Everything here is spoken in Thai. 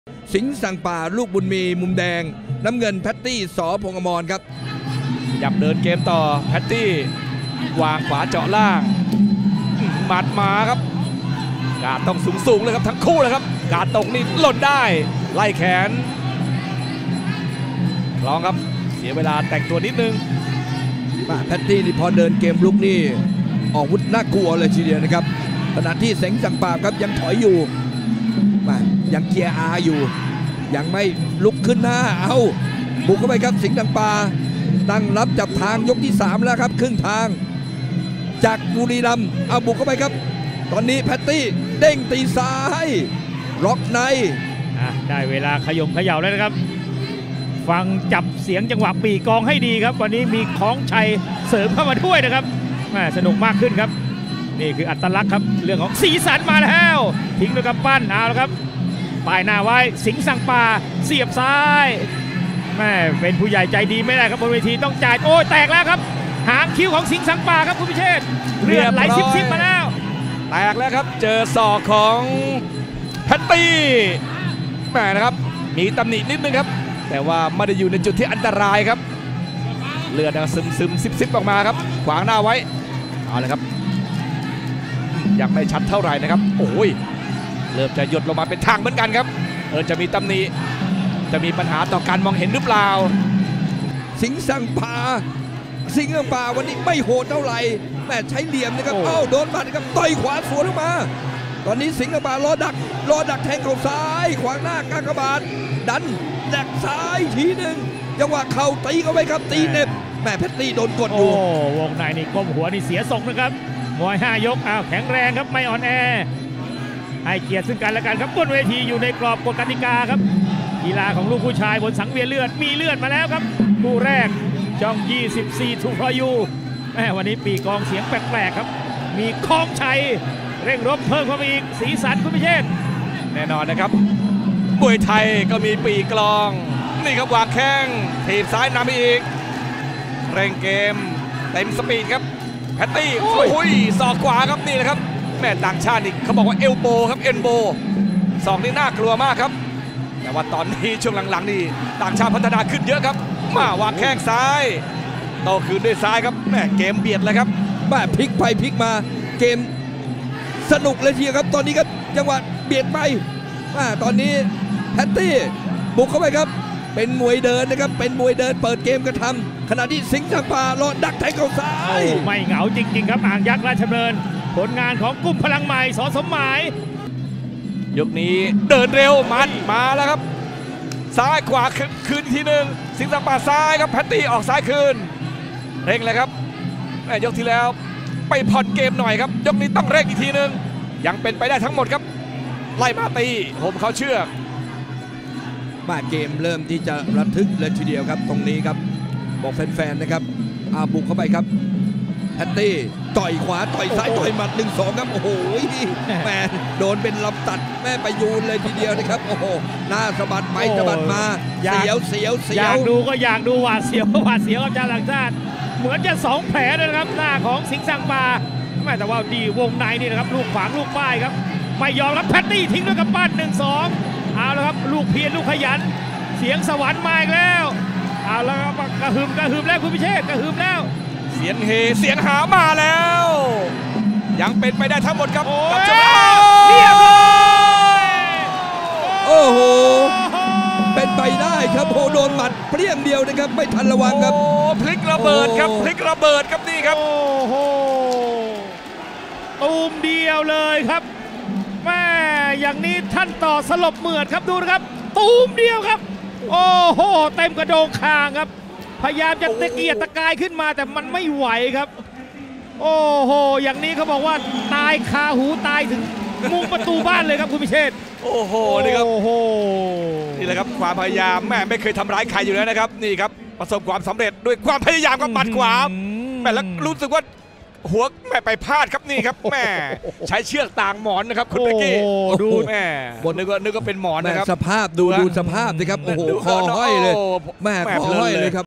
สิงห์สั่งป่าลูกบุญมีมุมแดงน้ำเงินแพตตี้สอพงษ์อมรครับยับเดินเกมต่อแพตตี้วางขวาเจาะล่างหมัดมาครับการต้องสูงเลยครับทั้งคู่เลยครับการตกนี่หล่นได้ไล่แขนลองครับเสียเวลาแต่งตัวนิดนึงแพตตี้นี่พอเดินเกมลุกนี่ออกวุธน่ากลัวเลยทีเดียวนะครับขณะที่สิงห์สั่งป่าครับยังถอยอยู่ยังเกียร์อาอยู่ยังไม่ลุกขึ้นหน้าเอาบุกเข้าไปครับสิงห์สั่งป่าตั้งรับจับทางยกที่3แล้วครับครึ่งทางจากบุรีรัมย์เอาบุกเข้าไปครับตอนนี้แพตตี้เด้งตีซ้ายล็อกในได้เวลาขยมเขย่าแล้วนะครับฟังจับเสียงจังหวะปีกองให้ดีครับวันนี้มีของชัยเสริมเข้ามาด้วยนะครับสนุกมากขึ้นครับนี่คืออัตลักษณ์ครับเรื่องของสีสันมาแล้วทิ้งด้วยกำปั้นเอาแล้วครับป้ายหน้าไว้สิงห์สั่งป่าเสียบซ้ายเป็นผู้ใหญ่ใจดีไม่ได้ครับบนเวทีต้องจ่ายโอ้แตกแล้วครับหางคิ้วของสิงห์สั่งป่าครับคุณพิเชษเลือดไหลซิบมาแล้วแตกแล้วครับเจอศอกของแพตตี้นะครับมีตำหนินิดนึงครับแต่ว่าไม่ได้อยู่ในจุดที่อันตรายครับเลือดซึมซิบออกมาครับขวางหน้าไว้เอาเลยครับยังไม่ชัดเท่าไหร่นะครับโอ้ยเริ่มจะหยดลงมาเป็นทางเหมือนกันครับจะมีตำหนิจะมีปัญหาต่อการมองเห็นหรือเปล่าสิงห์สั่งป่าวันนี้ไม่โหดเท่าไหร่ใช้เหลี่ยมนะครับโดนบัดครับต่อยขวาสวนออกมาตอนนี้สิงห์สั่งป่ารอดักแทงเข่าซ้ายขวางหน้ากางกบาทดันแดกซ้ายทีหนึ่งจังหวะเข่าตีเข้าไปครับตีเน็บแพตตี้โดนกดอยู่วงในนี่ก้มหัวนี่เสียทรงนะครับมวย5 ยกแข็งแรงครับไม่อ่อนแอให้เกียรติซึ่งกันและกันครับบนเวทีอยู่ในกรอบกฎกติกาครับกีฬาของลูกผู้ชายบนสังเวียนเลือดมีเลือดมาแล้วครับคู่แรกช่อง24 ทูพอยูวันนี้ปีกองเสียงแปลกๆครับมีคล้องชัยเร่งรบเพิ่มเข้าไปอีกสีสันคุณพิเชษแน่นอนนะครับมวยไทยก็มีปีกลองนี่ครับวางแข้งถีบซ้ายนำอีกเร่งเกมเต็มสปีดครับแพตตี้โอ้ยศอกขวาครับนี่แหละครับต่างชาตินี่เขาบอกว่าเอลโบครับเอ็นโบศอกนี่น่ากลัวมากครับแต่ว่าตอนนี้ช่วงหลังๆนี่ต่างชาติพัฒนาขึ้นเยอะครับมาวางแข้งซ้ายโต้คืนด้วยซ้ายครับเกมเบียดเลยครับพลิกไปพลิกมาเกมสนุกเลยทีครับตอนนี้ก็จังหวะเบียดไปตอนนี้แพตตี้บุกเข้าไปครับเป็นมวยเดินนะครับเป็นมวยเดินเปิดเกมกระทำขณะที่สิงห์สั่งป่ารอดักแทงเข่าซ้ายไม่เหงาจริงๆครับอ่างยักษ์ราชดำเนินผลงานของกลุ่มพลังใหม่สสมหมายยกนี้เดินเร็วมันมาแล้วครับซ้ายขวาคืนทีหนึ่งสิงห์สั่งป่าซ้ายครับแพตตี้ออกซ้ายคืนเร่งเลยครับยกที่แล้วไปผ่อนเกมหน่อยครับยกนี้ต้องเร่งอีกทีหนึ่งยังเป็นไปได้ทั้งหมดครับไล่มาตีผมเขาเชือกเกมเริ่มที่จะระทึกเลยทีเดียวครับตรงนี้ครับบอกแฟนๆนะครับบุกเข้าไปครับแพตตี้ต่อยขวาต่อยซ้ายต่อยหมัด1-2ครับโอ้โหโดนเป็นลำตัดไปยูนเลยทีเดียวนะครับโอ้โหหน้าสะบัดไปสะบัดมาเสียวอยากดูก็อยากดูหวาดเสียวอาจารย์หลังชาติเหมือนจะ2 แผลเลยนะครับหน้าของสิงห์สั่งป่าแต่ว่าดีวงในนี่นะครับลูกขวางลูกป้ายครับไม่ยอมครับแพตตี้ทิ้งด้วยกำปั้น1-2เอาแล้วครับลูกเพียรลูกขยันเสียงสวรรค์มาอีกแล้วเอาแล้วครับกระหึ่มแล้วคุณพิเชษกระหึ่มแล้วเสียงเฮเสียงหามาแล้วยังเป็นไปได้ทั้งหมดครับเรียบร้อยโอ้โหเป็นไปได้ครับโโดนหมัดเปรี้ยงเดียวนะครับไม่ทันระวังครับพลิกระเบิดครับพลิกระเบิดครับนี่ครับโอ้โหตูมเดียวเลยครับอย่างนี้ท่านต่อสลบเหมือดครับดูนะครับตูมเดียวครับโอ้โหเต็มกระโดงคางครับพยายามจะตะเกียกตะกายขึ้นมาแต่มันไม่ไหวครับโอ้โหอย่างนี้เขาบอกว่าตายคาหูตายถึงมุมประตูบ้านเลยครับคุณพิเชษโอ้โหนี่ครับโอ้โหนี่แหละครับความพยายามไม่เคยทำร้ายใครอยู่แล้วนะครับนี่ครับประสบความสำเร็จด้วยความพยายามกับหมัดขวาแล้วรู้สึกว่าหัวไปพลาดครับนี่ครับใช้เชือกต่างหมอนนะครับคุณเบกกี้ดูนึกว่าเป็นหมอนนะครับสภาพดูสภาพสิครับโอ้โหคอห้อยเลยคอห้อยเลยครับ